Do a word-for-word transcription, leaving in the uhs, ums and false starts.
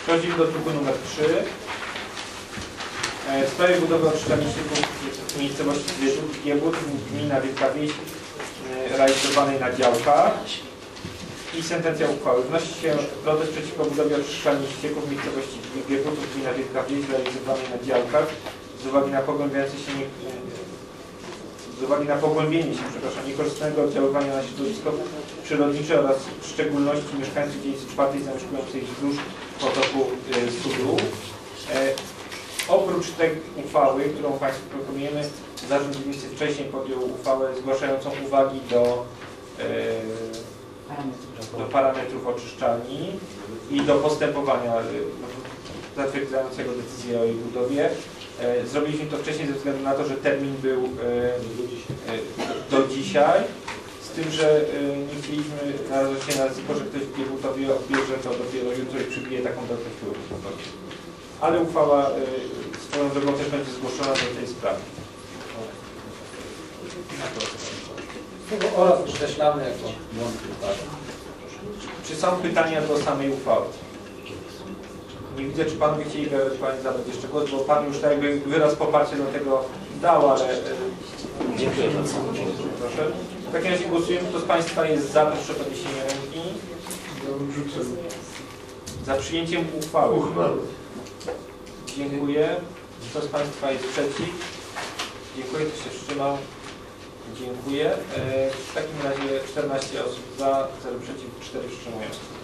Przechodzimy do druku numer trzy. W sprawie budowy oczyszczalni ścieków w miejscowości Giebut, gmina Wielka Wieś, realizowanej na działkach. I sentencja uchwały. Wnosi się protest przeciwko budowie oczyszczalni ścieków w miejscowości Giebut, gmina Wielka Wieś, realizowanej na działkach z uwagi na pogłębiające się nie, z uwagi na pogłębienie się, przepraszam, niekorzystnego oddziaływania na środowisko przyrodnicze oraz w szczególności mieszkańców dzielnicy czwartej zamieszkujących wzdłuż potoku y, Sudu. E, oprócz tej uchwały, którą Państwu proponujemy, Zarząd Dzielnicy wcześniej podjął uchwałę zgłaszającą uwagi do, y, do parametrów oczyszczalni i do postępowania y, zatwierdzającego decyzję o jej budowie. Zrobiliśmy to wcześniej ze względu na to, że termin był do dzisiaj, z tym, że nie chcieliśmy narażać się na ryzyko, że ktoś w Giebutowie odbierze to dopiero jutro i przybije taką datę, którą proponuje. Ale uchwała swoją drogą też będzie zgłoszona do tej sprawy. Oraz podkreślamy jako błąd. Czy są pytania do samej uchwały? Nie widzę, czy Panowie chcieli ewentualnie zabrać jeszcze głos, bo Pan już tak jakby wyraz poparcia do tego dał, ale... Dziękuję bardzo. Proszę. W takim razie głosujemy. Kto z Państwa jest za, proszę podniesienie ręki. Za przyjęciem uchwały. Dziękuję. Kto z Państwa jest przeciw? Dziękuję. Kto się wstrzymał? Dziękuję. W takim razie czternaście osób za, zero przeciw, cztery wstrzymujące.